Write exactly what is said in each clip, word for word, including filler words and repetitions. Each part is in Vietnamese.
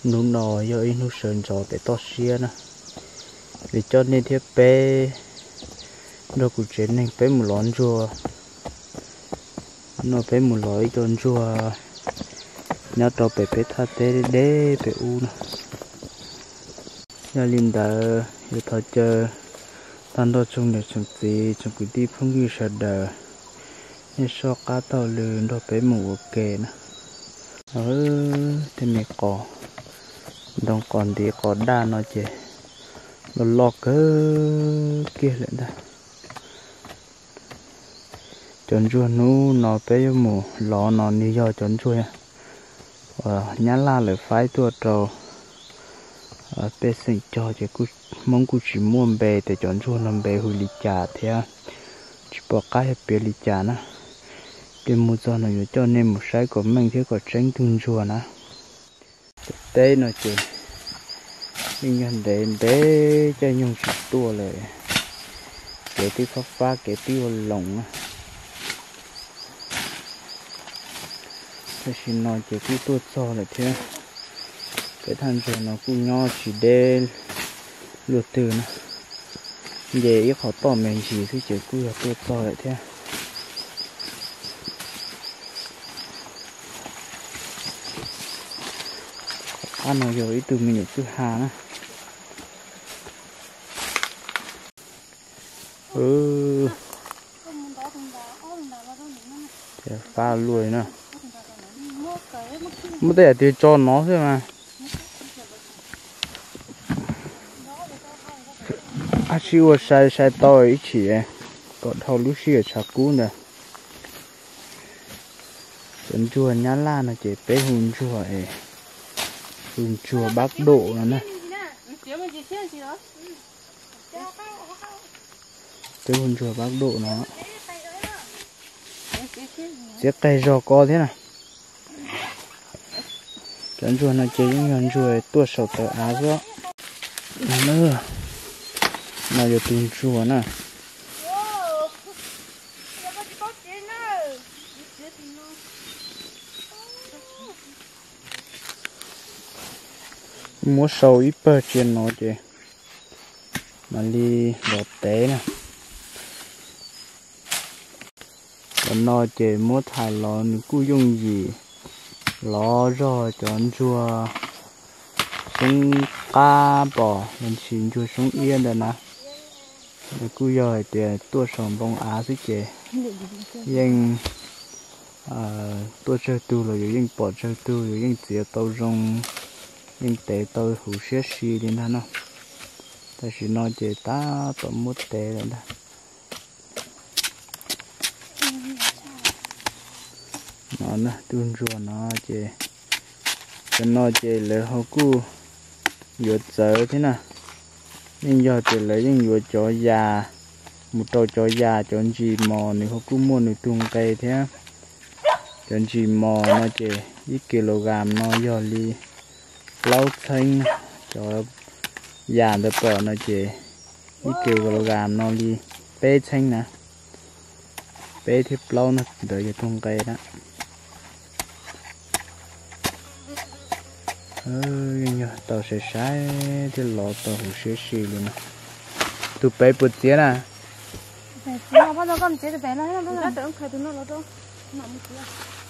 nụ nò do in nụ sơn gió để to xia nè vì cho nên thiết bé đâu cũng chuyện này bé một lon chua nó bé một lon tròn chua nhớ tao bé bé thà té đế bé u nè nhà linh đờ yêu thọ chờ tan đo chung để chung gì chung cứ đi phong như sợ đờ như so cá tàu lươn đó bé một ok nè ở thì mẹ cò đồng còn thì có đa nó chỉ nó lọt cái kia lại đây chọn chua nó nó bé mù lọ nó đi do chọn chua và nhá la lại phái tua trâu bé sinh cho chỉ cứ mong cứ chỉ muốn bé để chọn chua làm bé hủy lịch trả thế chỉ bỏ cái bé lịch trả nè cái mua cho nó cho nên một sai của mình thì có tránh tung chua nè đây nó chỉ mình nhận đến để cho nhung sụt tua lại để tí phát phát cái tiêu lồng cái xin nói chỉ cái tua cho lại thế cái thằng rồi nó cũng nhỏ chỉ để lượt từ nè về ít họ tỏ mình chỉ thì chỉ cứ là tua cho lại thế ăn nó rồi từ mình để cứ hà nè ừ để pha lùi nè mất để thì cho nó thôi mà à chịu sai sai to ấy chỉ còn thầu lúc xưa chả cú nè chân chùa nhá la là chỉ bé hùn chùa ấy hùn chùa Bắc Độ nè cái hùn chùa Bắc Độ nó chiếc cây rò co thế này chân chùa nó chỉ những hùn chùa tua sầu tờ á đó nữa nào giờ tuần chùa nè mua sầu ít bơ trên nó chứ mà đi đọt té nè còn nó chứ mua thải lò cứ dùng gì lò rồi chọn chùa xuống cá bò mình xin chùa xuống yên rồi nè cứ giờ thì tua sòng bông á xí chứ nhưng tua chơi tu rồi nhưng bỏ chơi tu rồi nhưng chỉ tàu rong nhưng tệ tôi hủ xế xì đi nó ta chỉ nói chỉ ta tao mua tệ rồi đó nó nè tuôn rùa nó chỉ cho nó chỉ lấy hậu cu vừa sợ thế nè nhưng giờ chỉ lấy những vừa cho già một trâu cho già chọn gì mò này hậu cu mua được tuôn cây thế chọn gì mò nó chỉ ít kg nó giờ đi lâu xanh cho già được bỏ nó chỉ ít kg nó đi bé xanh nè bé thì lâu nó đợi cho tung cây đó ơi nhờ tàu sẽ sai thì lọ tàu sẽ xì luôn tụi bé bự chết à nó bắt đầu con chết bé nó hết rồi nó tưởng khai tụi nó lọ đâu nằm kia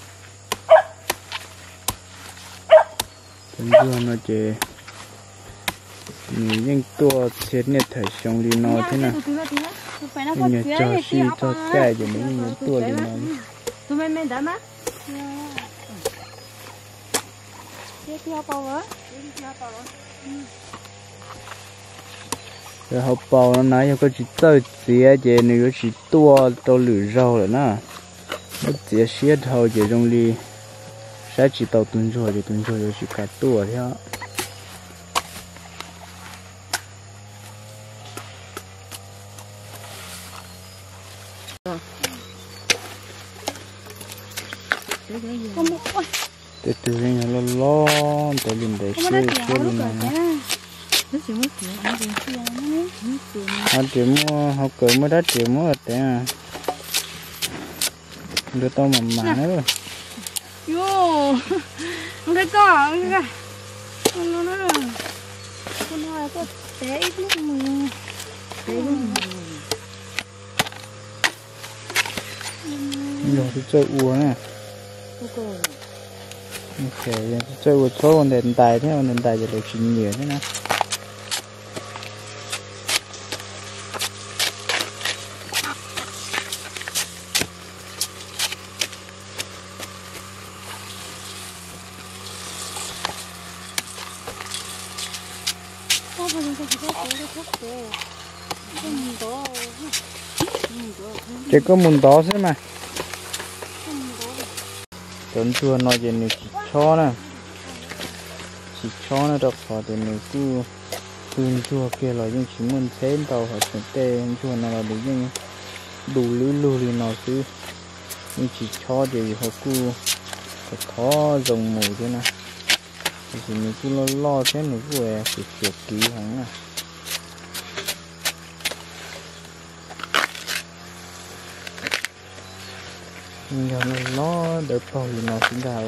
chân chua nó chỉ những tua chết nhiệt thể sống đi nó thế nào nhưng nhờ cho xì cho cài cho mấy những tua đi nó tụi mình mình đã má tiếp theo bao nữa rồi học bò nó nói cho có chỉ tơi xía chứ nếu chỉ tua tao lử rau rồi nè nó chỉ xía thôi chứ trong đi sẽ chỉ tàu tuần rồi thì tuần rồi chỉ cả tua theo từ từ này nó lo tới liền để xưa xưa luôn này họ chỉ mua họ cởi mới đắt chỉ mua ở đây đưa tao mà mà nữa vô không thấy có không thấy nó nó con nói có té ít lúc mà té lúc rồi thì chơi uống nè ok chơi uống số con đèn tài thế con đèn tàiจะได้ชิ้นnhiều thế nào chỉ có mùn đó thôi mà tuần chua nói chuyện này chỉ cho nè chỉ cho nó đọc họ thì mình cứ tuần chua kia là những chỉ muốn thêm tàu hoặc chuyện tê chua nào là đủ những đủ lưới lưới thì nó cứ nhưng chỉ cho thì họ cứ phải khó dùng mù thế này thì mình cứ lo lo thế này vừa thì kiểu kỹ hẳn à giờ nó đỡ bao thì nó cũng đào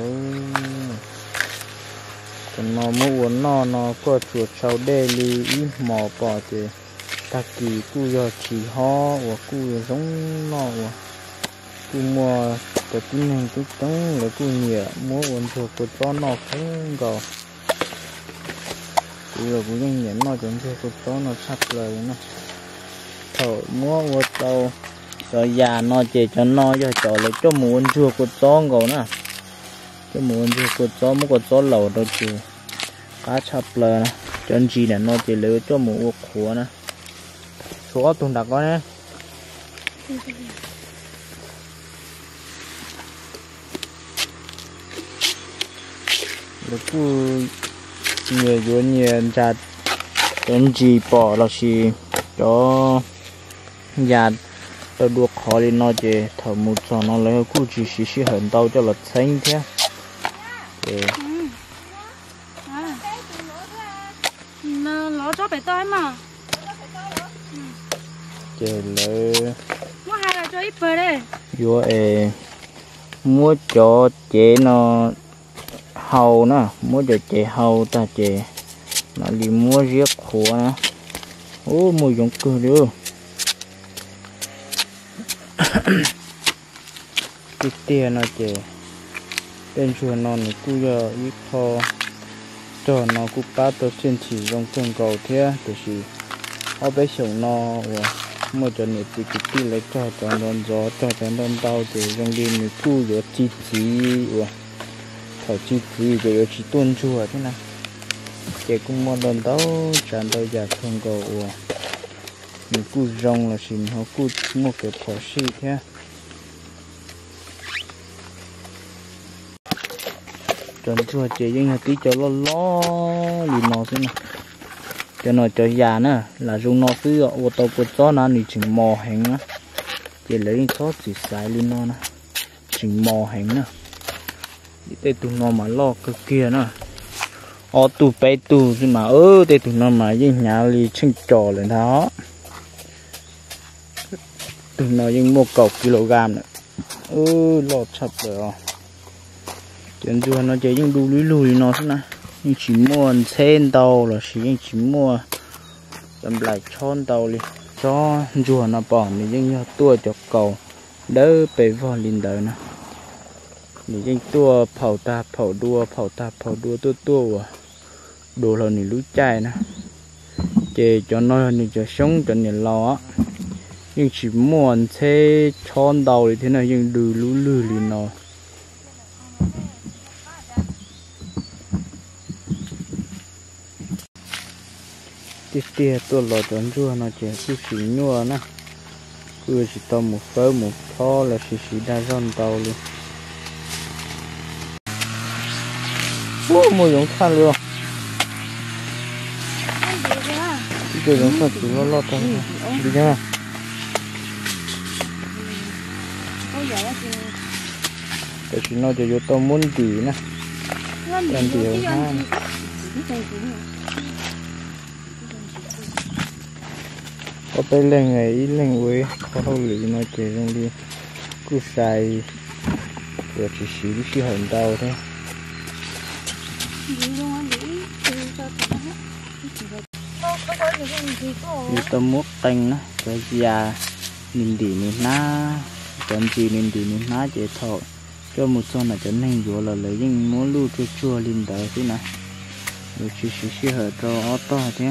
còn nó muốn nó nó có chuột sâu đê li ít mò bỏ thì ta kỳ cu giờ chỉ ho và cu giống nó và cu mua cái tin này cái tống là cu nhẹ mua uốn chuột của cho nó không có cu là cu nhanh nhẹ nó chẳng cho của cho nó sắp lời nó thở mua uốn tàu cho già nó chỉ cho nó cho cho lại cho muốn chua của chó ngầu nè cho muốn chua của chó muốn của chó lẩu đâu chứ cá chập lờ nè chân chi là nó chỉ lấy cho muốn khổ nè số tuần đặc có nè được cứ nhiều nhiều nhiều chặt chân chi bỏ là gì cho già tôi đuộc họ đi nói về thở một giờ nó lấy cú chỉ xí xí hận tao cho là xanh thế để nó lỗ cho phải tới mà chờ lấy mua hai là cho ít về đây vô ê mua cho chế nó hầu nè mua cho chế hầu ta chế nó đi mua riết khổ nè ô mua giống cơ được cái tiền nó chỉ bên chùa nó này cứ giờ ít thò cho nó cứ bắt tôi trên chỉ trong phương cầu thế thì chỉ ở bên sông nó mua cho này thì cái tiền lấy cho cho đòn gió cho cho đòn tàu thì trong đêm này cứ giờ chi chi thở chi chi rồi chỉ tuân chùa thế này chỉ cũng mua đòn tàu tràn đầy giả phương cầu mình cứ rong là xin họ cứ một cái phỏ xì thế tròn chua chỉ những hạt tí cho lo lo lì nó thế này cho nó cho già nữa là dùng nó cứ ô tô của chó nó thì chỉnh mò hành á chỉ lấy chó chỉ xài lên nó nè chỉnh mò hành nữa đi tới tụi nó mà lo cái kia nữa ô tụ bé tụ chứ mà ơ tới tụi nó mà với nhà lì chân trò lên đó tụi nó những một cọc kg nữa ơ lọt chặt rồi chuyện chua nó chỉ những đu lùi lùi nó thế này nhưng chỉ mua trên tàu là chỉ những chỉ mua làm lại chôn tàu đi cho chua nó bỏ thì những tua cho cầu đỡ bể vào linh đời nè thì những tua phẩu ta phẩu đua phẩu ta phẩu đua tua tua đồ là những lúa chai nè chè cho nó như cho sống cho những lo nhưng chỉ muốn xe chôn đầu thì thế này nhưng đừ lú lừ lì nó tiếp theo tôi lọt tròn chua nó chỉ cứ xí nhua nè cứ chỉ tao một phơi một thó là xí xí đa ròn tàu luôn ô mua giống khăn luôn cái giống khăn chỉ nó lọt tao đi nha cái chuyện nó chỉ tôi muốn tỉ nè làm tỉ hơn ha có tay lên ngày ít lên với có hậu lý nó chỉ trong đi cứ xài rồi chỉ xí xí hận tao thôi như tôm mút tanh đó cái già nhìn đi nhìn ná chọn gì nhìn đi nhìn ná chế thọ cho một số là chọn nên vừa là lấy những món lưu chua chua lên đời thế này rồi chỉ chỉ chỉ hở cho ó to thế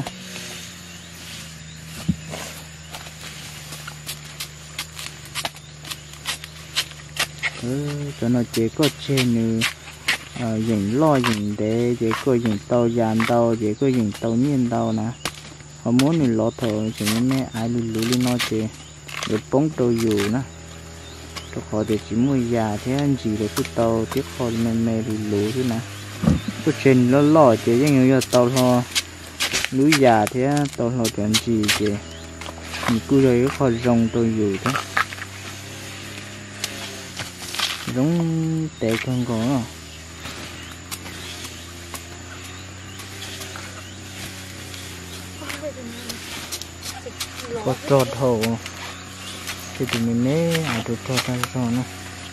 ừ, cho nó chế có trên như dùng lo dùng để chế có dùng tàu dàn tàu chế có dùng tàu nhiên tàu nè họ muốn mình lót thở chỉ nên mẹ ai lù lù lên nó chế để bóng tàu dù nè cho họ để chỉ mua già thế anh gì để cái tàu tiếp họ mẹ mẹ lù lù thế nè cái trên nó lo chế giống như tàu họ núi già thế tàu họ chọn gì chế mình cứ đây họ rong tàu dù thế giống tệ hơn có có trọt hậu thì tụi mình nè à tụi trọt ra rồi nè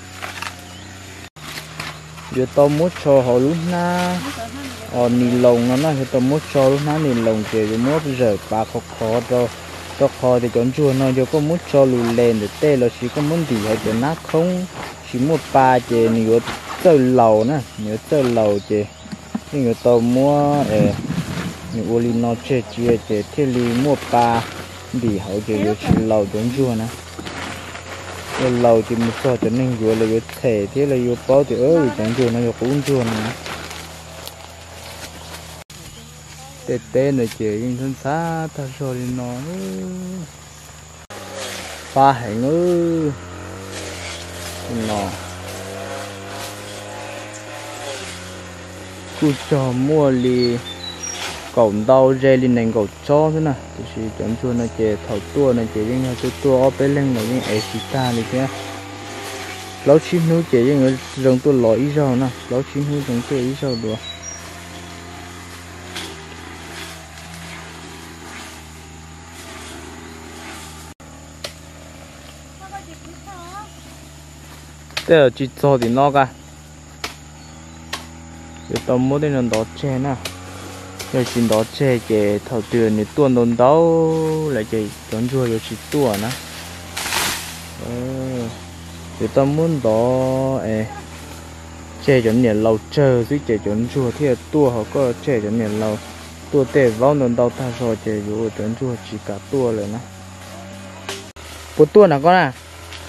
giờ tao muốn cho họ lúc na ở nì lồng nó nói tao muốn cho lúc na nì lồng thì rồi muốn rời bà khó khó rồi tao khó thì chọn chua nó giờ có muốn cho lù lên để tê là chỉ có muốn gì hay cho nát không chỉ một ba chè nhiều tơ lầu nè nhiều tơ lầu chè nhiều tao mua ê nhiều ô li nó chè chè chè thế li mua ba đi hậu chè nhiều chỉ lầu chọn chua nè cái lầu thì một số cho nên vừa là vừa thể thế là vừa bao thì ơi chọn chua nó vừa cũng chua nè tê tê này chè nhưng thân xa ta rồi nó ba hành ơi nó cứ cho mua li cổng đau dê lên nền cổng cho thế nào thì chọn chua nó chè thầu tua này chè nhưng mà tôi tua ở bên lưng là những ấy ta này kia lão chín núi chè nhưng mà rồng tôi lỗi ý sao nè lão chín núi rồng tôi ý sao được thế là chỉ cho thì nó cả giờ tao mua đến lần đó chè nè giờ chỉ đó chè chè thầu tiền thì tuần đồn đâu lại chè chọn chua giờ chỉ tua nè giờ tao muốn đó ê chè chọn nhện lâu chờ chứ chè chọn chua thì tua họ có chè chọn nhện lâu tua tê vào đồn đâu ta rồi chè dù chọn chua chỉ cả tua rồi nè một tua nào con à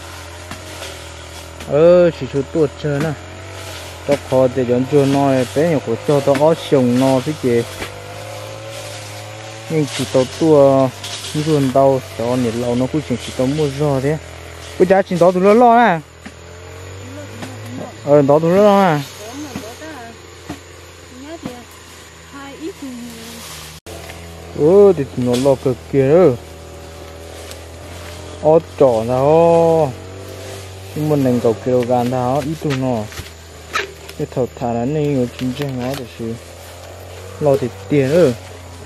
ơ chỉ cho tuột chơi nè tao khó để chọn chua nói bé nhiều của cho tao ó sùng nó thế chị nhưng chỉ tao tua luôn tao cho nhiệt lâu nó cũng chỉ chỉ tao mua giò thế bây giờ chỉ tao tụi nó lo nè ờ tao tụi nó lo nè ơ thì nó lo cực kia nữa ó trỏ nào nhưng mà nền cầu kg tháo ít tu nó cái thầu thả nó này người chính trang nó để xí lo thì tiền ơ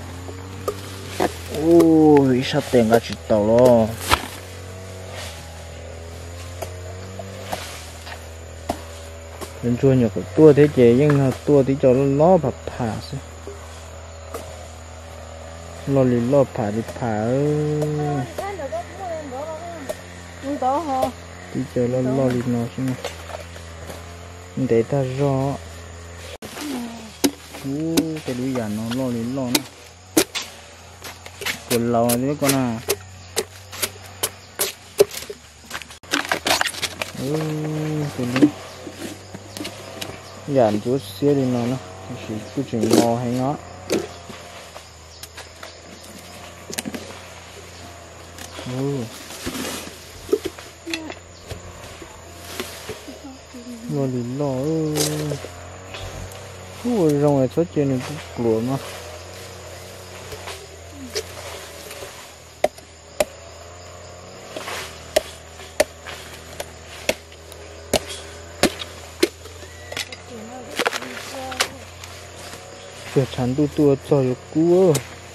ôi sao tiền cả chỉ tàu lo nên chua nhiều cái tua thế chế nhưng tua thì cho nó lo bạc thả xí lo lì lo phá thì phá ơ đi chơi lo lo đi nó xem để ta rõ u cái đuôi già nó lo đi lo nó còn lâu đấy con à u cái đuôi già chút xíu đi nó nó chỉ cứ chừng ngò hay ngó u lo đi lo ui rong này xuất trên này cũng lùa mà giờ chán tu tu cho được cua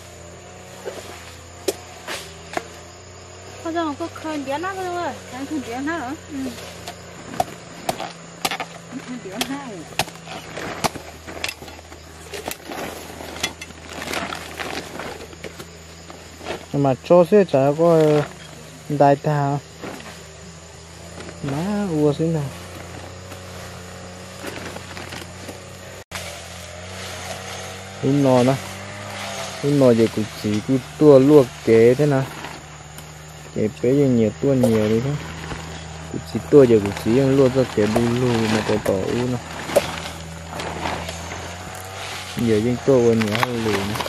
có giờ có khơi biển nó rồi đang khơi biển nó hả khơi biển nó nhưng mà cho sẽ chả có đại ta má ua xí nào lúc nọ đó lúc nọ giờ cũng chỉ cứ tua luộc kế thế nào kế bé giờ nhiều tua nhiều đi thế cũng chỉ tua giờ cũng chỉ luộc cho kế đi lùi mà tổ tổ u nó giờ dân tua nhiều hơn lùi nữa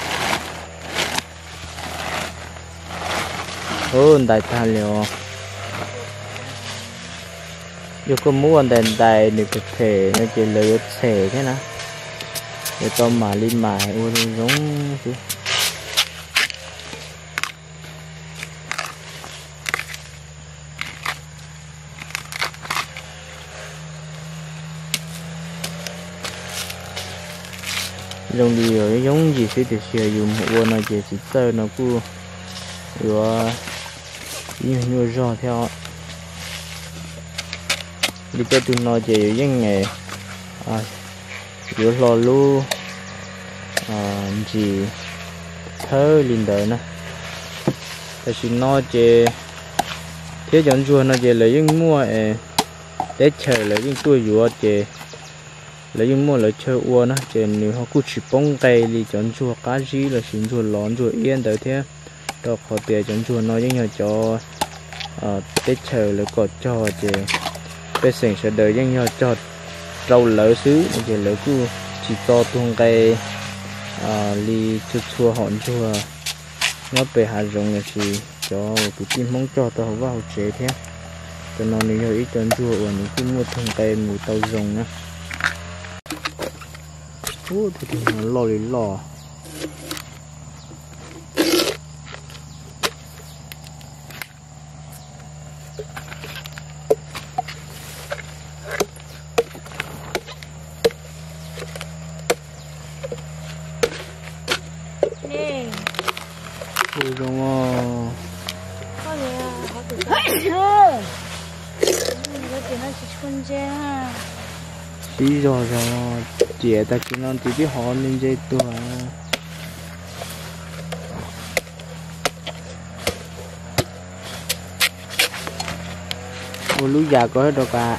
ôi đại ta liệu giờ có muốn đèn đại được có thể nó chỉ lấy thể thế nào để cho mà lên mài ôi giống chứ dùng đi rồi giống gì sẽ được sử dụng một nó chỉ chỉ tơ nó cứ rồi như như rõ theo đi cho tụi nó chỉ những nghề à giữa lò lu à gì thơ linh đời nè tại vì nó chỉ thế chọn chùa nó chỉ lấy những mua để chờ lấy những tuổi vừa chỉ lấy những mua lấy chơi uo nó chỉ nếu họ cứ chỉ bông cây thì chọn chùa cá gì là xin chùa lón chùa yên tới thế đó họ tiền chọn chùa nó những nhà cho để chờ lấy cột cho chỉ cái sinh sẽ đợi những nhà cho rau lỡ xứ chỉ lỡ cứ chỉ to tung cây à li chua chua hòn chua nó về hạt rồng là gì cho cái chim mong cho tao vào chế thế cho nó nếu ít chọn chua ở những cái mua tung cây mù tàu rồng nhá ô thì nó lò lì lò ôi đúng không có gì à họ tự nhiên nó chỉ nó chỉ con dê ha tí rồi rồi chị ta chỉ nó chỉ biết họ nên dây tua ô lú già có hết đâu cả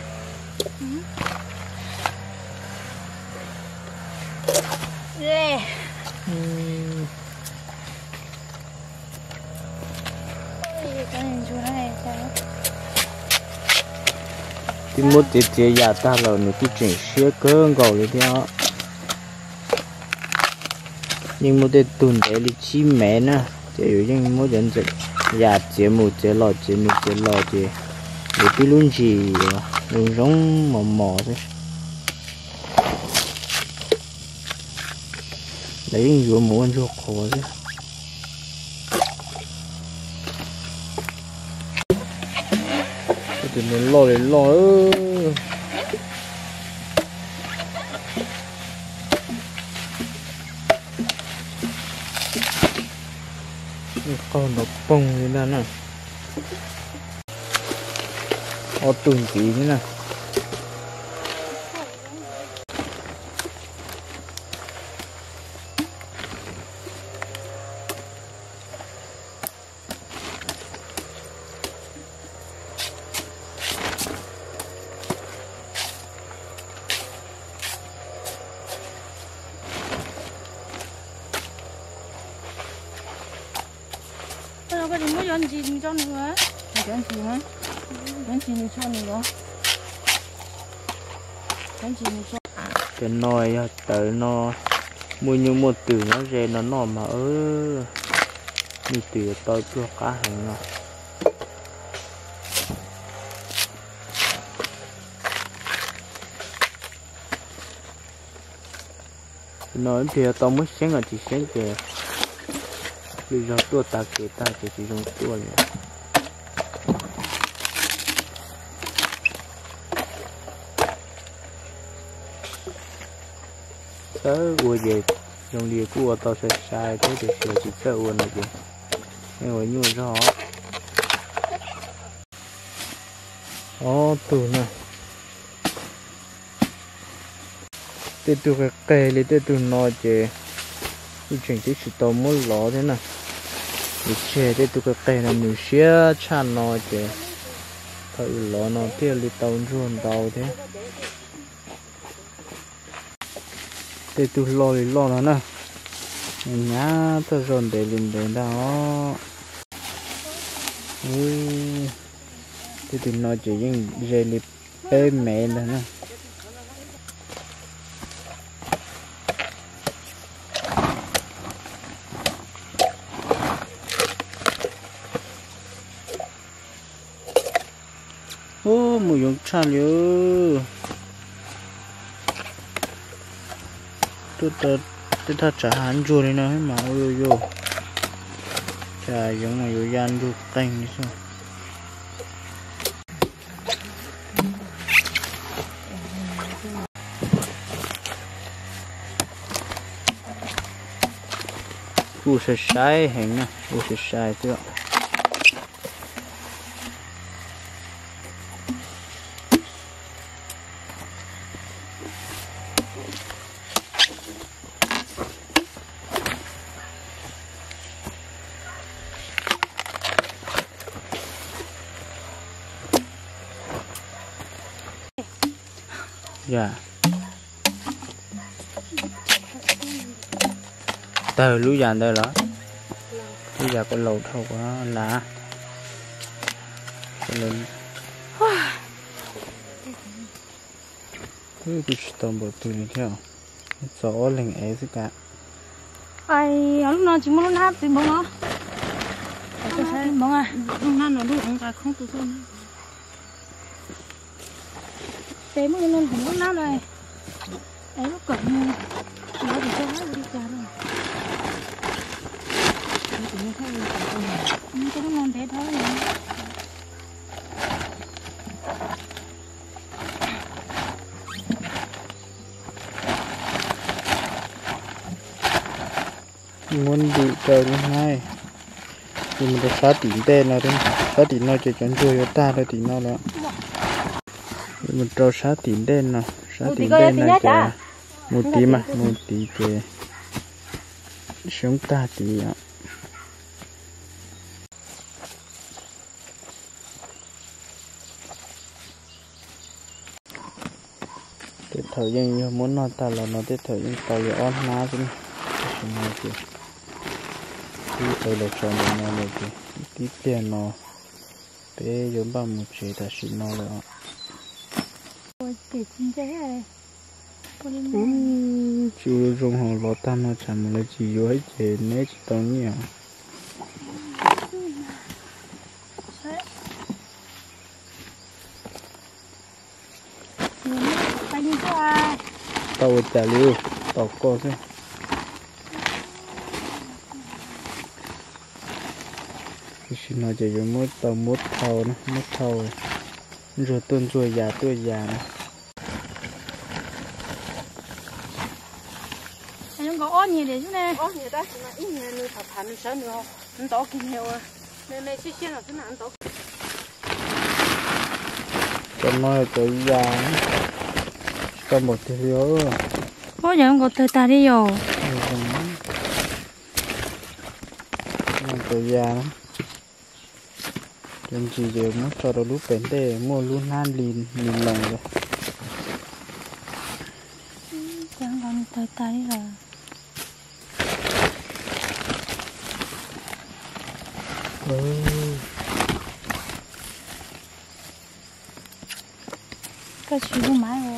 dê thì một tiết chế giả ta là nó cái chuyện xưa cơ gầu đi theo nhưng một tiết tuần để đi chi mẹ nè chỉ có những một dân dịch giả chế một chế lò chế một chế lò chế để cái luôn gì luôn giống mò mò thế lấy những vừa muốn cho khó thế thì mình lo để lo con nó bông như thế này ó từng tí thế này nó có gì mới dọn gì cho nữa dọn gì hả dọn gì mình cho nữa dọn gì mình cho cái nồi tới nó mua như một từ nó rẻ nó nọ mà ơ như từ tôi chưa cá hình nó nói thì tao mới sáng là chỉ sáng kìa bây giờ tôi ta kể ta chỉ chỉ dùng tôi rồi tới vừa về dùng điều của tao sẽ sai thế thì sẽ chỉ sợ uốn này kìa nhưng mà như rõ ó tù nè tê tù cái cây lấy tê tù nói chứ cái chuyện tí chỉ tao muốn ló thế này để che để tụi cái cây nó nửa xía chăn nó chứ thôi lọ nó tiêu đi tàu ruộng tàu thế để tụi lo đi lo nó nè nhá tao dồn để lên đến đó ui thì tụi nó chỉ những dây lip bê mẹ nữa nè ô mùi giống chăn nhớ tôi tôi tôi thật trả hắn rồi này nó mà ôi ôi chả giống mà vô gian vô canh đi sao u sẽ sai hình nè u sẽ sai chưa dạ từ lúa dàn đây đó bây giờ có lầu thâu quá là cho nên cứ cứ tầm bộ từ này theo gió lạnh ấy tất cả ai lúc nào chỉ muốn lúc nào thì bông nó Cái sao? bông à Lúc nào nó đủ không cả không tự thân. té mới lên không lúc nào này ấy lúc cận nó thì cho hết đi cả rồi Nó thấy là nhưng cái nó ngon thế thôi muốn bị trời như này thì mình đã xóa tỉn tên nào đấy xóa tỉn nào chỉ chọn chui ta thôi tỉn nào đó mình trâu xóa tỉn tên nào xóa tỉn tên này kìa một tí mà một tí kìa sống ta tí ạ cái thời gian như muốn nó ta là nó cái thời gian tàu giờ on ná chứ không nói kìa cái thời là chọn được nó này kìa cái tiền nó bé giống bằng một chế ta xin nó rồi ôi kể chính thế này chưa dùng hồ lọ tam nó chẳng mà lấy chỉ vô hết chế nế chỉ tao nhiều tao trả liu tao co thế cái xin nó chỉ dùng một tao một thau nó một thau rồi tuần rồi già tôi già nữa anh có ớt nhiều để chứ nè Ồ, người ta chỉ là ít người nuôi thập hành sợ nữa, anh tổ kinh nhiều à. Nên này xí xí là thế nào anh tổ. cho nó là tôi già có một cái yếu có giờ không có tới ta đi rồi tôi già lắm chân chỉ đều muốn cho nó lúc bén để mua luôn nan lìn lìn lồng rồi chẳng còn tới ta đi rồi ừ. cái chuyện của máy rồi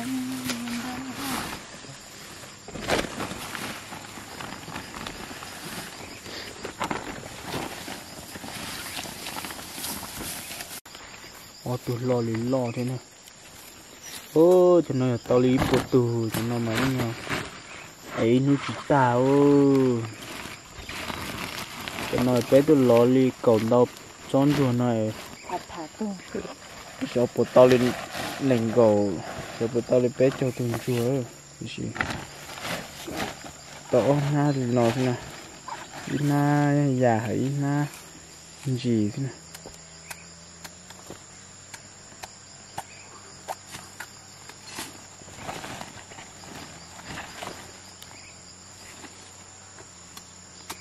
ô tôi lo lì lo thế này ô cho nó là tao lý bộ tù cho nó mấy nhau ấy nó chỉ tao cho nó bé tôi lo lì cổng đâu trốn chùa này Thả thả tu. cho bộ tao lên nền gầu cho bộ tao lên bé cho từng chùa cái gì tao na thì nó thế này na già ấy na gì thế này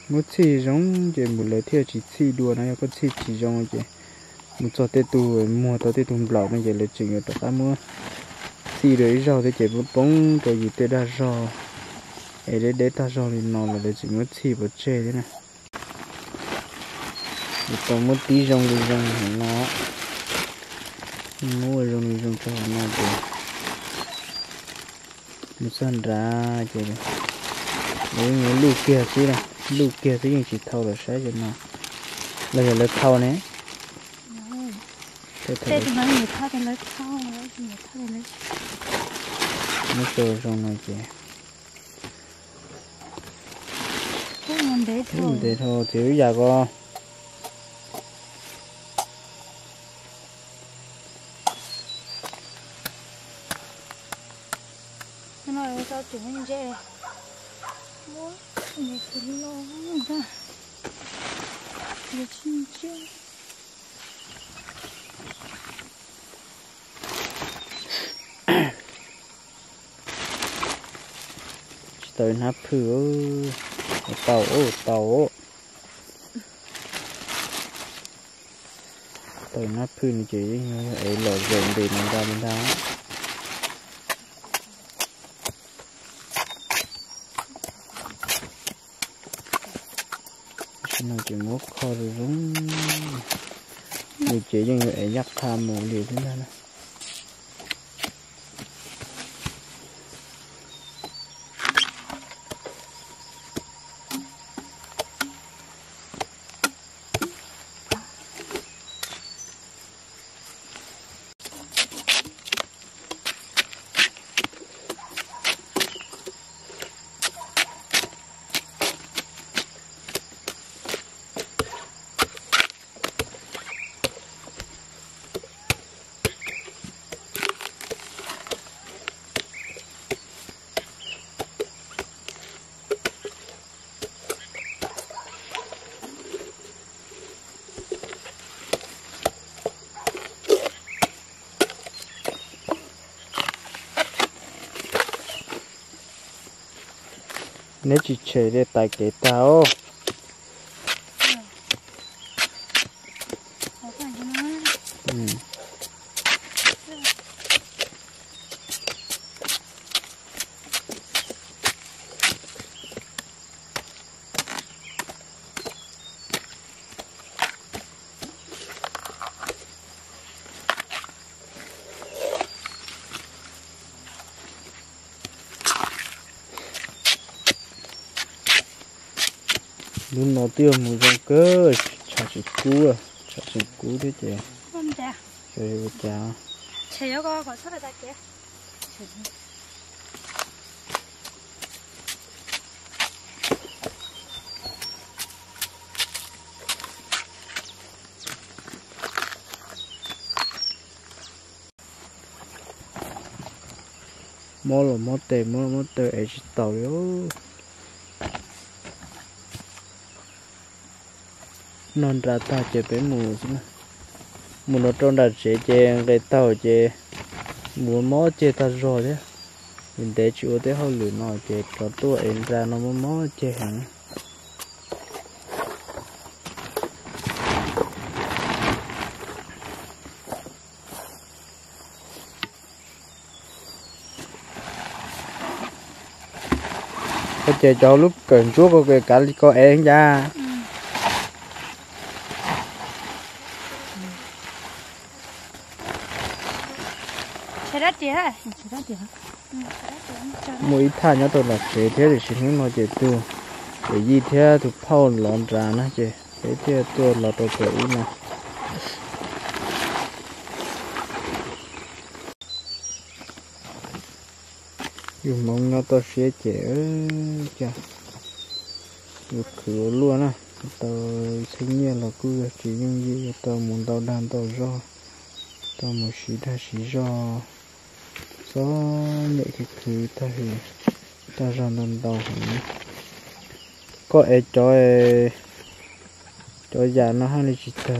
một xì giống chỉ một lời theo chỉ xì đua này có xì chỉ giống chỉ một số tết tu mua tao tết tu lọ này chỉ là chuyện ở đó mua xì đấy rau thì chỉ một bông rồi gì tết đã rau ấy để để ta rau thì nó là để chuyện một xì một chè thế này một một tí rong đi rong nó mua rong đi rong cho nó được một sân ra chỉ đấy những lũ kia chứ này lũ kia thì chỉ thâu là sai cho nó là là thâu này thế thì nói người thâu thì lấy thâu người thâu thì lấy nó sờ xong rồi chị cái mình để thôi để thôi thiếu giờ con cái này sao chúng mình dễ mua nhiều thứ lo người ta nhiều chuyện chứ tới nắp thử tàu tàu tới nắp thử chỉ ấy lò rộng để mình ra bên đó nó chỉ muốn kho rồi giống như chỉ như ấy nhắc tham một điều thế này nếu chỉ chơi để tại cái tao ừ. Lúc nó tiêu một dòng cơ chả chỉ cú à chả chỉ cú thế chứ không chả chơi với chả chơi nó có còn sắp lại kia mò là mò tè mò mò tè ấy chỉ tàu yếu non ra ta chơi bé mù chứ mà mù nó trong đặt chơi chơi cái tàu chơi mù mò chơi ta rồi đấy mình để chịu thế hơi lửa nó chơi cho tôi em ra nó mò mò chơi hẳn có chơi cho lúc cần chúa có cái cả có em ra chơi đất gì hả chơi đất gì hả mỗi tháng nhớ tôi là chơi thế thì xin hướng nó chơi tu để gì thế thì phao lợn ra nó chơi thế thế tôi là tôi kể mà dùng mong nó tôi sẽ chơi chả được cửa luôn á tôi sinh nhiên là cứ chỉ những gì tôi muốn tao đàn tao do tao một xí ta xí do gió nhẹ cái thứ ta thì ta ra lần đầu hẳn có ai cho ai cho già nó hay là chỉ thờ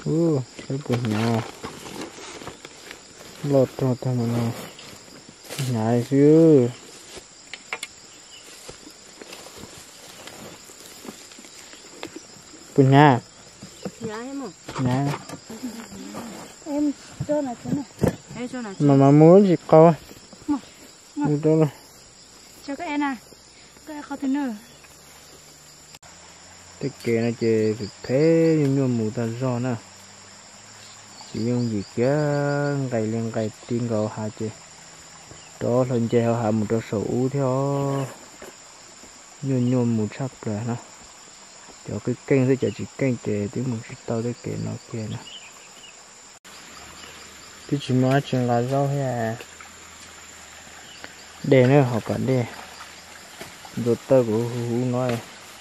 ô cái bột nhỏ lọt cho thằng nó nhảy chứ bột nha dạ em không nha em cho này thế này em cho này mà mà muốn gì coi Mà, mà. mua đó là cho các em này các em không thể nữa cái kia nó chỉ thực thế nhưng mà mù ta do nè chỉ dùng gì kia ngày lên ngày tiên gạo hạt chị đó lần chơi họ hạt một trò sầu theo nhôm nhôm một sắp rồi nè cho cái kênh sẽ chỉ kênh để tiếng một chút tao để kể nó kia nè cái chỉ nói chuyện là rau hay để nữa họ cần để rồi tao của hú nói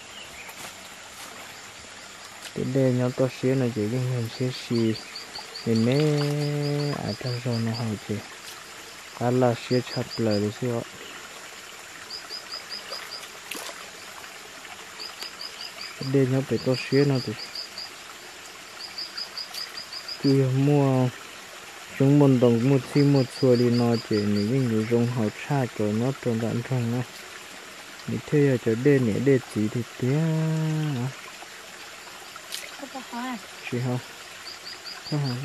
đến đây nhau to xíu này chỉ cái hình xíu xì nên mấy ở trong rau nó hỏi chị cá là xíu chặt lời để xíu đây nhau phải to xíu nó thì cứ mua chúng mình đồng một xí một xua đi nó chỉ những người dùng hậu cha cho nó tồn tại trong nó như thế là cho đây nhỉ đây chỉ thì tía chị không có hả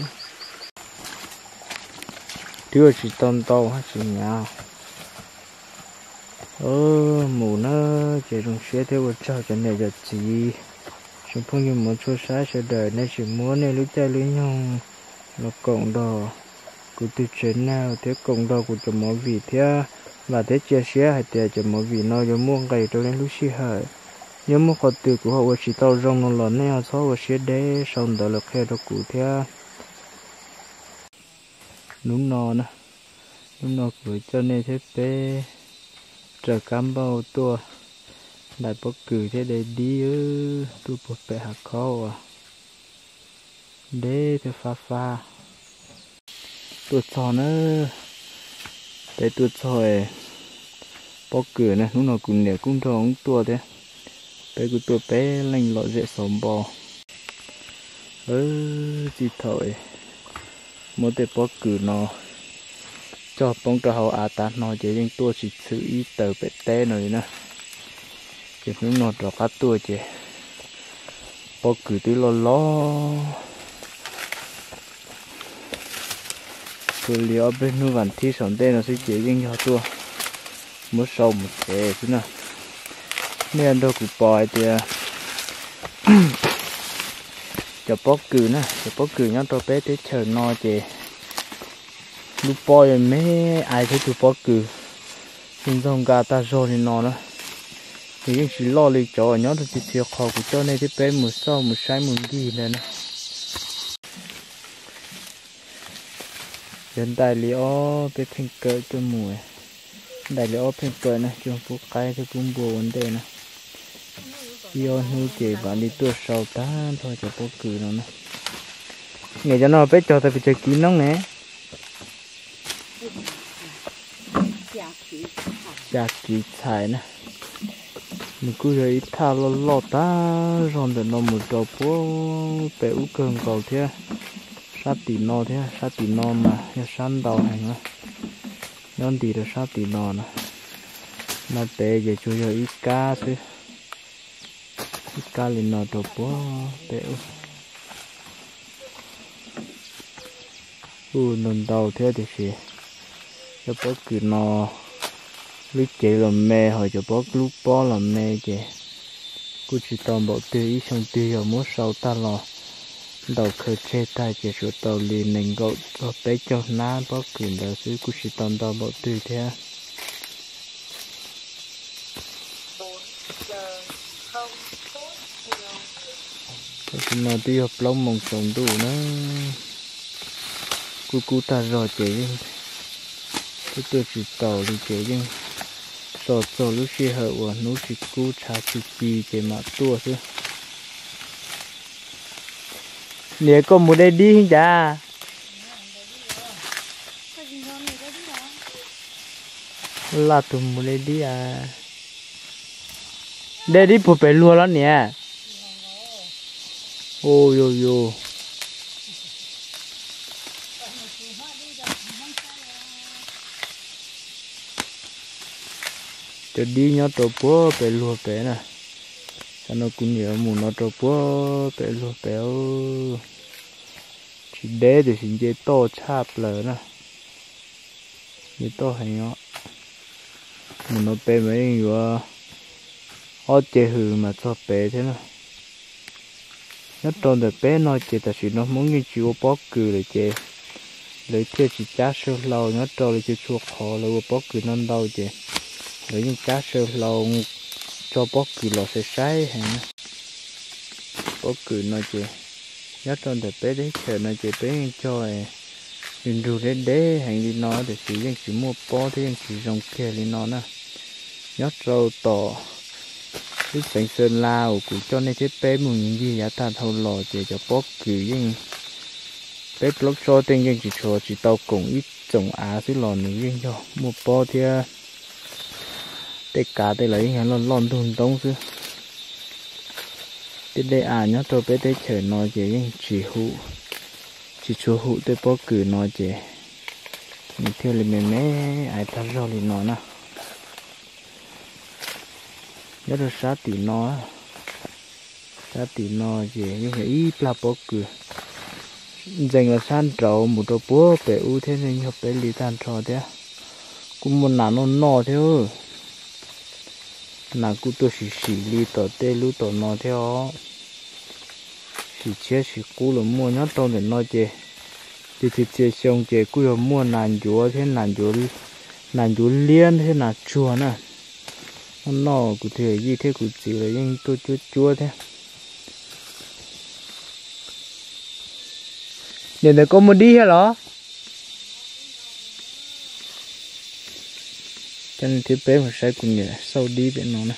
chưa chỉ tôm tàu hay chỉ nhau ơ mù nó chỉ dùng xe theo một trò cho này là chỉ chúng không như một số xã sẽ đời nên chỉ muốn nên lúc chơi lúc nhau nó cộng đồ của từ trên nào thế cộng đồ của cho mỗi vị thế và thế chia sẻ hay thế cho mỗi vị nó giống mua ngày cho nên lúc xí hở nếu mà họ từ của họ chỉ tao rong nó lớn này họ số sẽ để xong đó là khe đó cụ thế đúng nó nè đúng nó gửi cho nên thế bé trở cam bao tua đại bốc cử thế để đi ư tu bột bẹ hạt khó à để thế pha pha tuột sò nữa để tuột sỏi bốc cử này lúc nào cũng để cũng cho ông tua thế bé của tua bé lành lọ dễ sống bò ơ gì thôi một để bốc cử nó cho bông cho hậu à ta nó chỉ những tua chỉ xử ý tờ bé té rồi nè chỉ lúc nào cho cá tua chỉ bốc cử tí lo lo cứ liều bên nu vằn thi sòn tên nó sẽ chỉ những nhỏ tua một sâu một thế chứ nào nên đâu cũng bòi thì cho bóc cừ nè cho bóc cừ nhau cho bé tới chờ no chè lúc bòi mấy ai thấy tụi bóc cừ nhưng trong gà ta rồi thì nó nữa thì những chỉ lo lì cho nhau thì chỉ thiệt khó của cho nên thì bé một sau một sai một gì này nè hiện tại li ó bé phèn cỡ cho mùi đại li ó phèn cỡ nè chúng phụ cái thì cũng buồn vấn đề nè yêu nuôi chị bạn đi tua sầu ta thôi cho bố cử nó nè nghe cho nó bé cho ta phải chơi kín nóng nè chả kỹ xài nè mình cứ thấy thà lo lo ta rồi để nó một trò bố bé ú cơn cầu thế sát tỉ no thế sát tỉ no mà nhà săn đầu hành á non tỉ được sát tỉ no nè mà bé giờ chui ở ít cá thôi cá lên nó đồ bó béo u lần đầu thế thì gì cho bó cứ nó lúc chạy làm mê hồi cho bó lúc bó làm mê chị cô chỉ toàn bộ tư ý xong tư ở mỗi sau ta lò đầu khởi chê tay chỉ số tàu liền nền gậu cho bé cho ná bó cứ đó xứ cô chỉ toàn toàn bộ tư thế nó đi học lông mong sống đủ nó cú cú ta rồi chế cái tôi chỉ tàu đi chế nhưng tàu tàu lúc xưa hở của nó chỉ cú trả chỉ chi chế mà tua chứ nếu có một đây đi chả là tụi một đây đi à đây đi phụ bể luôn đó nè ôi yo yo cho đi nhớ trâu búa bé lúa bé nè sao nó cũng nhiều mù nó trâu búa bé lúa bé chỉ để thì xin dễ to chạp lờ nè dễ to hay nó mù nó bé mấy người ở chơi hừ mà cho bé thế nè nó tròn được bé nó chơi ta chỉ nó muốn như chịu bó cừ để chơi lấy theo chỉ cá sơ lâu nó tròn lấy chơi chuột họ lấy bó cừ non đâu chơi lấy những cá sơ lâu cho bó cừ lò sẽ sái hay nè bó cừ nó chơi nó tròn được bé đấy chờ nó chơi bé cho mình dù để để hành đi nó để chỉ những chỉ mua bó thế những chỉ rong kia đi nó nè nó trâu to cái sành sơn lao của cho nên cái bé mùng gì giá ta thâu lò để cho bó cừ nhưng bé lúc cho tên nhưng chỉ cho chỉ tàu cùng ít trồng á xí lò nữa nhưng cho một bó thì để cá để lấy hàng lon lon thun tông chứ để đây à nhá cho bé để chờ nó chỉ nhưng chỉ hụ chỉ cho hụ để bó cừ nó chỉ mình theo là mình mấy ai ta rồi thì nó nè nhớ được sát tỷ nó sát tỷ nó gì nhưng mà ít là bó cừ dành là san trâu một đồ búa bé u thế nên học bé lì tan trò thế cũng muốn làm nó no theo là cũng tôi xì xì lì tỏ tê lú tỏ nó theo xì chế xì cú là mua nhớ trong để nó chè thì thì chè xong chè cú là mua nàn chúa thế nàn chúa nàn chúa liên thế là chua nè nó no cụ thể gì thế cụ chỉ là những tôi chúa chúa thế để để có một đi hay đó cho nên thiết bé phải sai cùng nhỉ sau đi bên nó này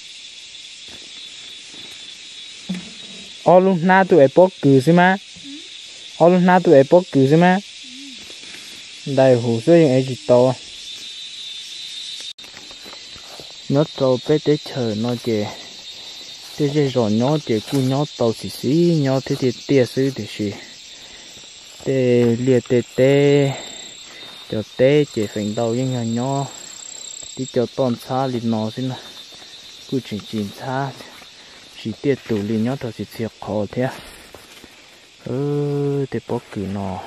ô luôn na tụi ấy bóc cừ xem má ô luôn na tụi ấy bóc cừ xem má đây hồ sơ những ấy chỉ to nhớ trâu bé tới chờ nó chè thế chứ rồi nhớ chè cu nhớ tàu xí xí nhớ thế thì tia xứ thì xí tê liệt tê tê cho tê chỉ phình đầu những nhà nhỏ đi cho toàn xa liền nó xin là cứ chỉnh chỉnh xa chỉ tiết tủ liền nhỏ thôi chỉ thiệt khó thế ơ tê bó cử nó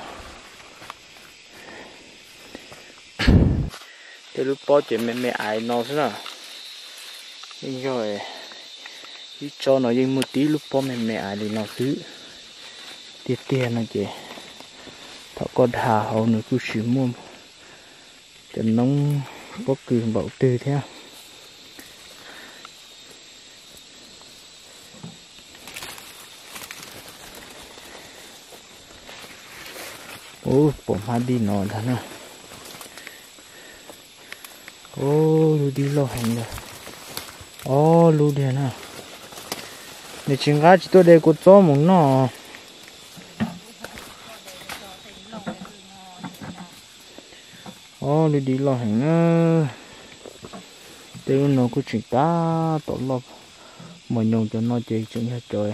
tê lúc bó chỉ mẹ mẹ ai nó xin là nhưng rồi đi cho nó nhưng một tí lúc bó mẹ mẹ ai liền nó thứ tiết tiền nó chỉ thọ con hà hậu nữa cứ xíu mua cho nóng bó cừ bảo tư thế ô bỏ má đi nó thật nè ô lưu đi lo hành rồi ô lưu đi nè để chừng gái chỉ tôi để cô cho mong nó ô đi đi lo hành á tiêu nó cứ chỉ ta tổ lộc mà nhung cho nó chỉ chừng hết rồi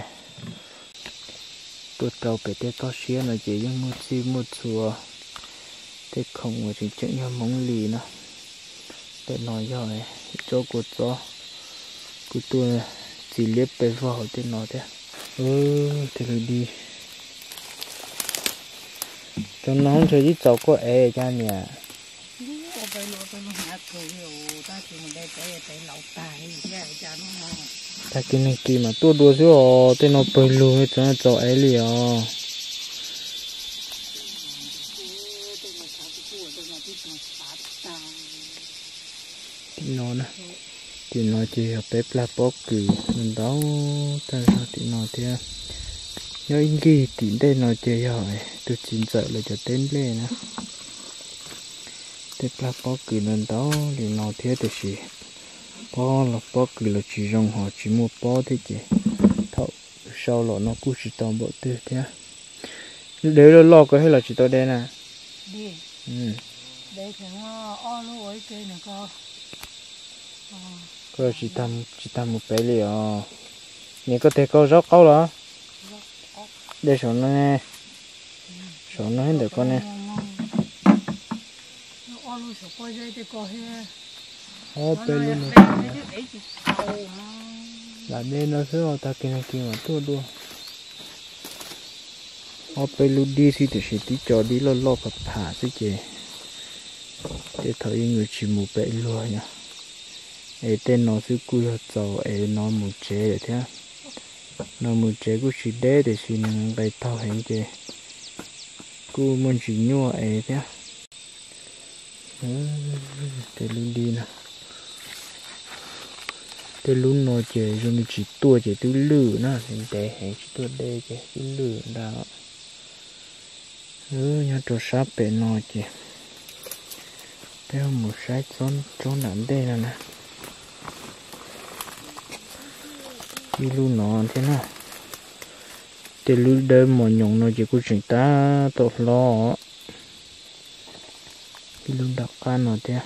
tôi trâu bé tê to xía nó chỉ những một chi một chùa thế không mà chỉ chừng như móng lì nữa để nói rồi cho cô cho cô tôi chỉ liếc bé vào tên nó thế ừ thế rồi đi cho nó không chơi gì cháu có e cha nhà ta cái này kia mà tôi đua xíu tên nó bơi luôn cho nó cho ấy liền thì nó nè thì nó chỉ học bếp là bó cử mình đó ta sao thì nó thì nhớ in ghi tính đây nó chơi hỏi tôi chín sợ là cho tên lên nè thế là bó cử lần đó thì nó thế thì gì bó là bó cử là chỉ dùng họ chỉ mua bó thế chứ thậu sau đó nó cũng chỉ toàn bộ tư thế đấy là lo có hay là chỉ tôi đây nè đi ừ để cho nó o lú ấy cây này co có chỉ tầm chỉ tầm một bé liền à nhưng có thể có rót câu đó để số nó nghe số nó hết được con nè Ô bê luôn là nên nó sẽ ở ta kia này kia mà tua đua ô bê luôn đi thì thì sẽ đi cho đi lo lo phật thả chứ chị để thấy người chỉ một bể luôn nhá ấy tên nó sẽ cùi hạt dầu ấy nó một chế để thế nó một chế cũng chỉ để để xin cái tao hành chế cô muốn chỉ nhua ấy thế để luôn đi nè để luôn nói chế rồi mình chỉ tua chế từ lử nè mình để hay chỉ tua đây chế từ lử đó ừ nhá cho sắp bể nói chế theo một sai chốn chốn nằm đây nè nè đi luôn nó thế nào để luôn đêm mà nhung nó chỉ có chuyện ta tốt lo đi luôn đặt can nó thế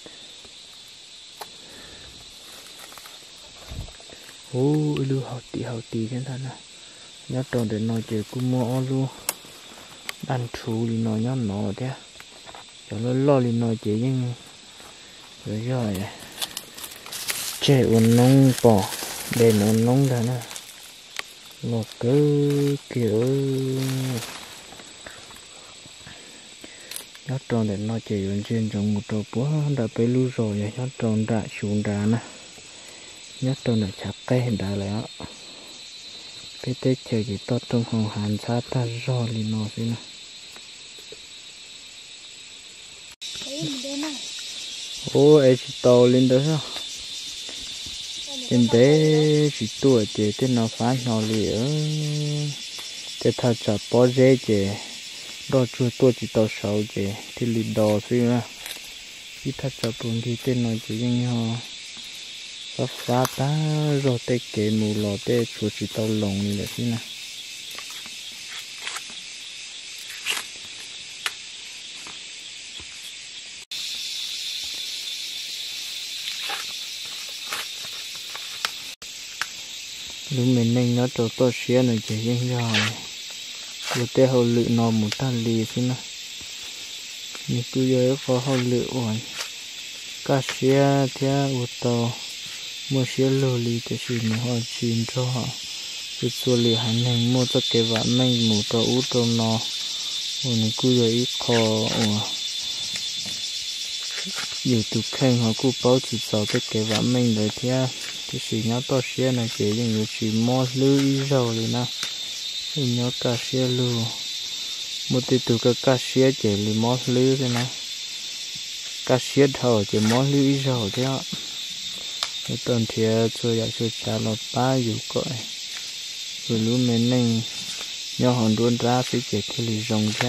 ô lưu hậu tì hậu tì thế nào nè nhớ tròn để nó chỉ có mua luôn ăn thú thì nó nhớ nó thế cho nó lo thì nó chỉ nhưng rồi rồi trẻ uốn nông bỏ để nó nông ra nè nó cứ kiểu nhớ tròn để nó chỉ uốn trên trong một trò búa đã被lưu rồi nhớ tròn đã xuống đá nè nhớ tròn đã chặt cây đã lại á cái tết chơi gì to trong hồng hàn xa ta rồi thì nó thế nè ô ấy chỉ tàu lên đó sao trên đấy chỉ tuổi chị tên nó phá nó lìa để thà chả bỏ dễ chị đo chua tôi chỉ tàu sáu chị thì lì đò xí ra khi thà chả buồn thì tên nó chỉ như họ phá phá ta rồi tê kể mù lò tê chua chỉ tàu lồng như vậy xí nè lúc mình nên nó cho to xía này chỉ riêng rồi vừa té hậu lự nó một tan lì xin nè như cứ giờ có hậu lự ổn cá xía theo ô tô mua xía lô lì thì xin họ xin cho họ cứ xua lì hành hành mua cho cái vạn mình mù cho út cho nó ổn cứ giờ ít kho ổn nhiều tụ khen họ cứ bảo chỉ sợ cái cái vạn mình đấy theo thì chỉ nhớ to xe này chỉ những chỉ mua lưới rồi thì na nhớ cá xe luôn một tí từ cái cá xe chỉ là mua lưới thế na cá xe thầu chỉ mua lưới rồi thế ạ cái tuần thì tôiอยากจะtrả lời baอยู่ก่อนrồi lúc mình nên nhớ hòn đuôn ra phía chỉ cái lì rồng ra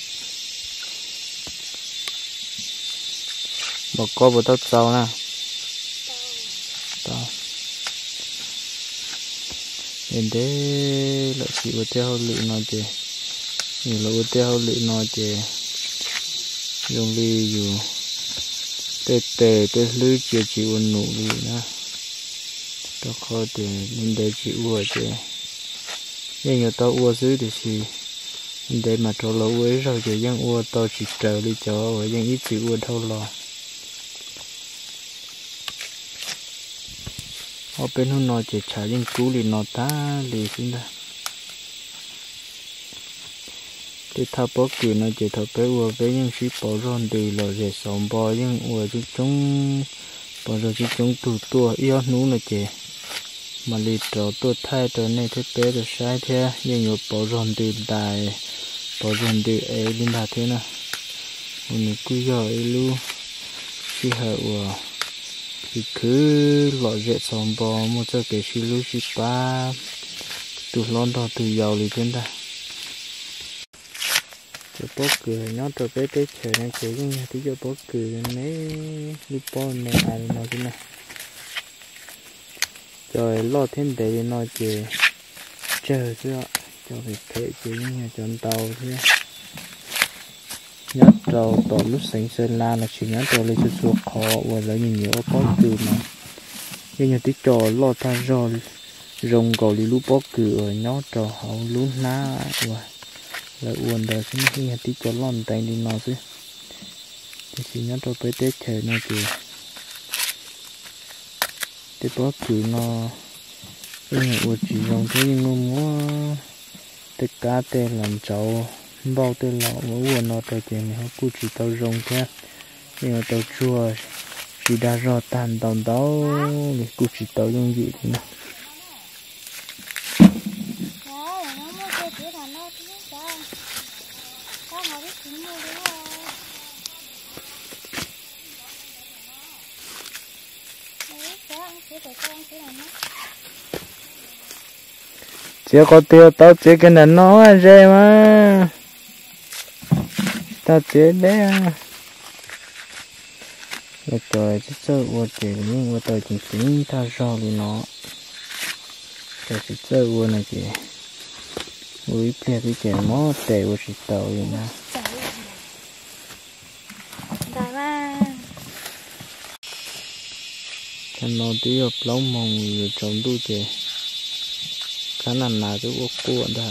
một con bò tóc sâu nè tao nên thế là chỉ có theo lựa nó chứ nhiều là có theo lựa nó chứ dùng đi dù tê tê tê lưới chưa chịu ôn nụ đi nữa đó khó thì nên để chịu ua chứ nhưng nhiều tao ua dưới thì chỉ để mà cho lỗ ấy rồi chứ nhưng ua tao chỉ chờ đi cho và nhưng ít chịu ua thâu lò ở bên hôm nọ chỉ trả những cú thì nó ta lì xin ra thì thao bó cử nó chỉ thao bé ua với những sĩ bỏ ròn từ lò rẻ sống bò nhưng ua chứ chúng bỏ rồi chứ chúng tụ tua yêu nú nó chỉ mà lì trò tua thay trò này thế bé rồi sai thế nhưng nhiều bỏ ròn từ đài bỏ ròn từ ấy lên đạt thế nè mình cứ giờ ấy luôn chỉ hở ua thì cứ lọ dễ sống bò một cho cái xí lú xí ba từ lon đó từ giàu đi trên đây cho bố cười nó cho bé té chờ này chơi nhưng tí cho bố cười mấy đi bò này ai nói thế này rồi lo thêm để nó chơi chờ chứ cho việc thể chơi như chọn tàu thế nhớ trâu tổ lúc sinh sơn la là chỉ nhớ trâu lên cho xuống khó và lấy nhiều nhiều có từ mà nhưng nhà tí trò lo ta rồi rồng cầu đi lúc bó cử ở nhớ trò hậu lúc ná và lại uốn đời xin khi nhà tí trò lon tay đi nó chứ thì chỉ nhớ trâu bé tết trời nó thì để bó cử nó cái này uổng chỉ dùng thế nhưng mà mua tất cả tên làm cháu bao tên lọ mỗi uổng nó tới chuyện này họ cứ chỉ tao dùng thế nhưng mà tao chua chỉ đã rõ tàn tao đó để cứ chỉ tao dùng gì thì nó chỉ có tiêu tao chỉ cái này nó ăn rẻ mà tao chỉ đấy à rồi trời chứ sợ uổng chỉ nhưng mà tao chỉ tính tao rõ đi nó tao chỉ sợ uổng này chị uổng kia cái chuyện nó tệ uổng chỉ tao đi nè thành nó tí hợp lóng mong người trồng đu chị khả năng nào cái ô cuộn đã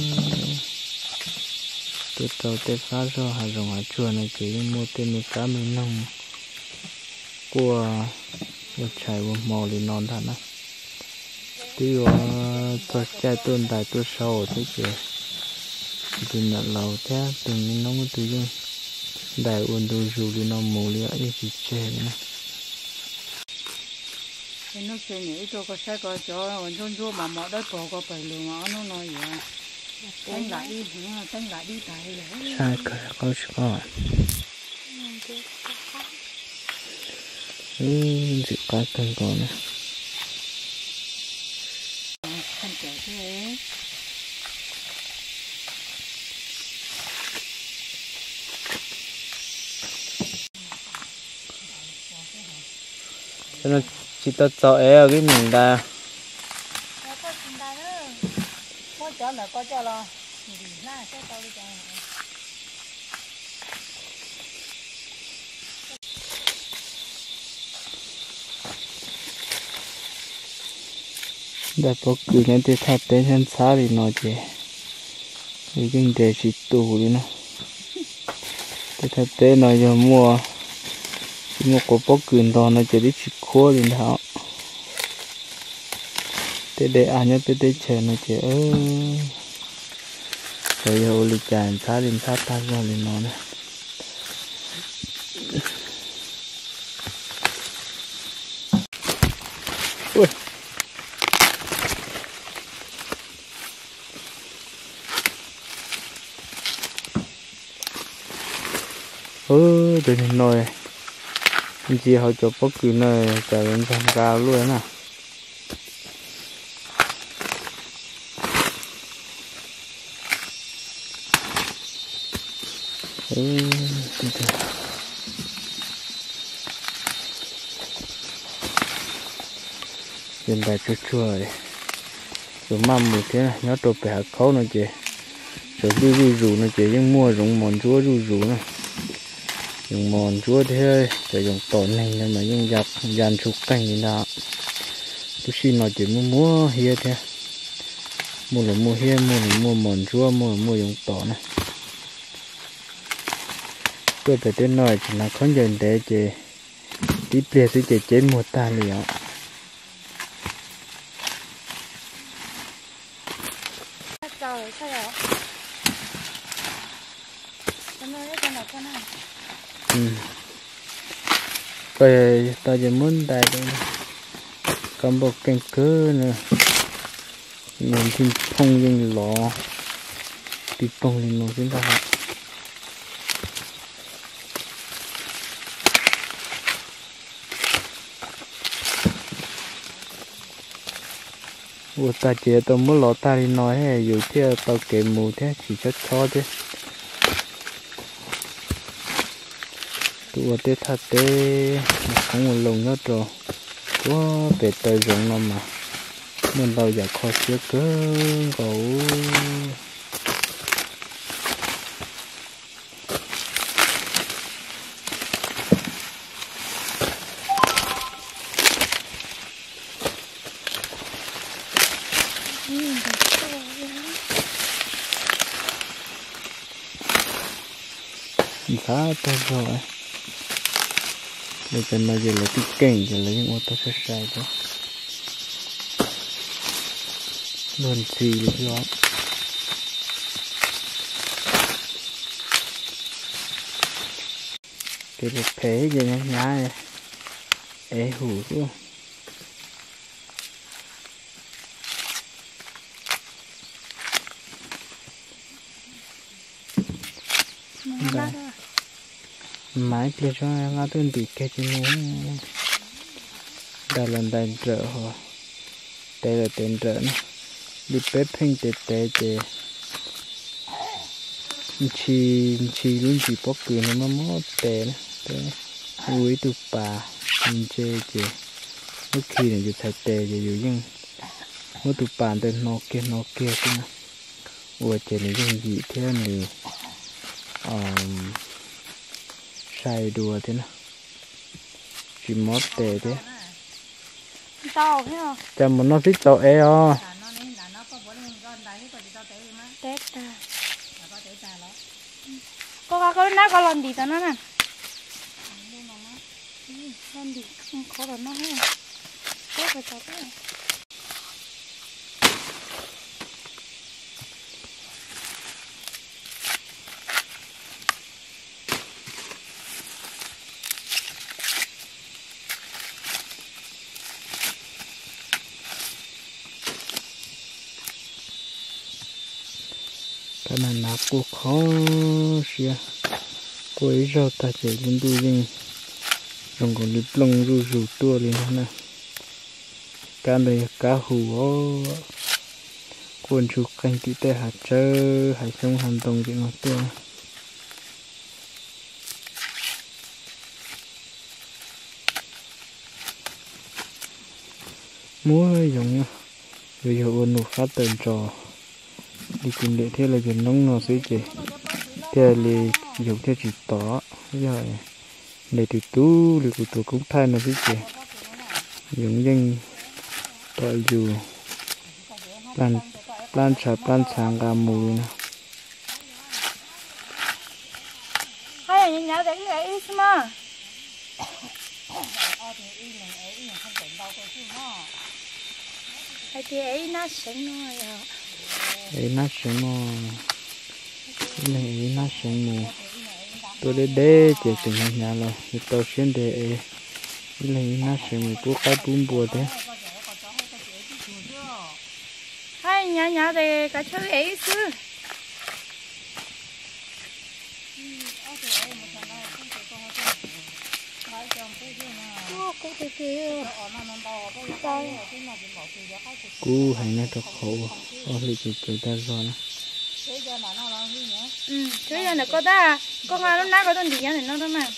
tôi trâu tết phá rồi hà rồng hà chua này chỉ mua tên mình cá mình nông của một chạy một mò thì non thật á tí ở tôi chạy tuần tại tôi sâu thế chứ thì nhận lầu thế từng mình nông tự nhiên đại uốn đôi dù thì nó mù lịa như chỉ chè nữa nó chơi nhảy cho có xe có cho còn chôn chua mà mỏ đất bỏ có phải lừa mà nó nói vậy đánh lại đi đánh lại đi tại vậy sai cả có chứ có ừ chỉ có từng con này không kể thế cho nó chỉ tao cho é cái mình ta có cho là có cho lo na sẽ tao đi cho đã có cứ nên để thắt đến chân xa thì nó chỉ cái kinh tế chỉ tù đi nó để thắt đến nó giờ mua chỉ một cái bó cừu đó nó chỉ đi chỉ khô lên tháo để để ăn nhớ để để chờ nó chỉ ơ rồi giờ lịch tràn thắt lên thắt thắt ra lên nó này ui ơ để nhìn nồi chị họ cho bó cừu này trả lên tham cao luôn nè ừ hiện tại chua chua đấy rồi mắm một thế này nhớ tổ bẻ khâu nó chị rồi rú rú rú nó chị nhưng mua dùng mòn chúa rú rú này dùng mòn chúa thế rồi dùng tổn này nhưng mà dùng dập dàn chụp cành gì nào tôi xin nó chỉ mua mua hia thế mua là mua hia mua là mua mòn chúa mua là mua dùng tổn này tôi phải tên nói chỉ là không dần để chị tí bia sẽ chị chế một ta liền trời sao rồi em nói cái nào con này ừ bây ta chỉ muốn đại đây cầm bộ canh cơ nữa mình thêm phong lên lò bị phong lên lò chúng ta ủa ta chỉ tao muốn lọt ta đi nói hay dù thế tao kể mù thế chỉ cho cho thế tụi tê thật tê không một lồng nhất rồi quá về tới giống nó mà mình đâu giờ khó xíu cơ gấu khá tốt rồi bây giờ nó giờ là cái kênh giờ lấy những ô tô xe xe đó luôn xì được gió cái được thế gì nhá nhá ế hủ luôn đây máy kia cho ngã tuần bị cái gì nữa đây là đây trợ họ đây là tên trợ nó đi bếp hình tệ tệ tệ chi chi luôn chỉ bóc cửa nó mà mót tệ nữa uống tụ bà mình chơi chơi lúc khi nàyจะใช้เตะจะอยู่ยังว่าตุป่านแต่นกเกนนกเกใช่ไหมว่าเจนี่ยังยีเท่านี้อ่าใช้ดัวเท่านะจีมอสเตะเท่ tao thế à จำมันนกที่โตเอ๋อ tết ta có có có nó có lần gì tao nó nè lần gì không có lần nó hết tết phải tao thế cái này nạp cô khó xia cô ấy rau ta chỉ muốn đuôi nhưng còn còn đi lông ru ru tua lên nè cái này cá hù ó cuốn chụp canh tí tê hạt trơ hạt sông hàn đồng thì nó tua múa giống như bây giờ ôn nụ phát tên trò đi cùng để thế là chuyện nóng nó sẽ chỉ thế là dùng theo chỉ tỏ rồi để từ tú để từ từ cũng thay nó sẽ chỉ dùng dân tội dù plan plan chả plan sáng cả mùi nè hay là nhà đấy cái ấy mà hay thì ấy nó sống nó rồi ấy nó sống nó này nó sống mù tôi để để chỉ từng nhà rồi thì tôi xuyên để này nó sống mù của cái bún bùa thế hay nhà nhà đấy cái chơi ấy chứ cô thì kia cú hay nó thật khổ ở lịch sử người ta rồi ừ chứ giờ này có ta có ai nó nát có tên gì này nó đó mà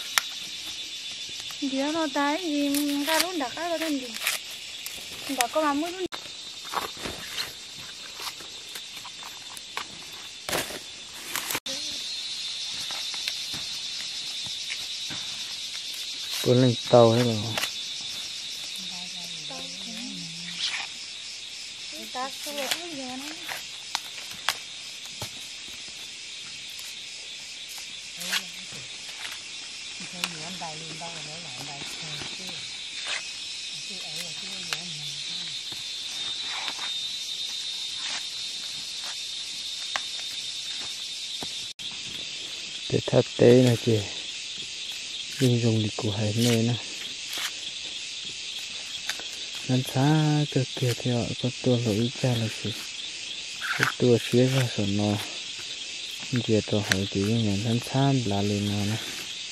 gì nó tay gì ta luôn đặt cái có tên gì đặt có làm mới luôn cuốn lên tàu hết rồi ta xua cái gì nó để thắt tế là chị dùng dùng đi của hải nơi nè nên xa cơ kia theo có tua lỗi cha là gì có tua xía ra sổ nó giờ tôi hỏi thì nhận nên xa là lên nó nè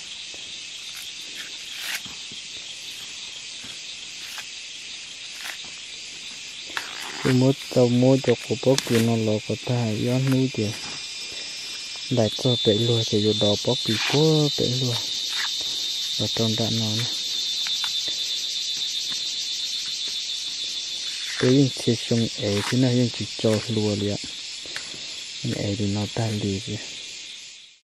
cái mốt tàu mốt cho cổ bốc thì nó lò có ta yếu nuôi tiền đại cho bể lùa thì dù đỏ bóc bị cố bể lùa ở trong đạn nó nè cái những chiếc sông ấy thì nó những chỉ cho lùa liền ấy thì nó tan đi gì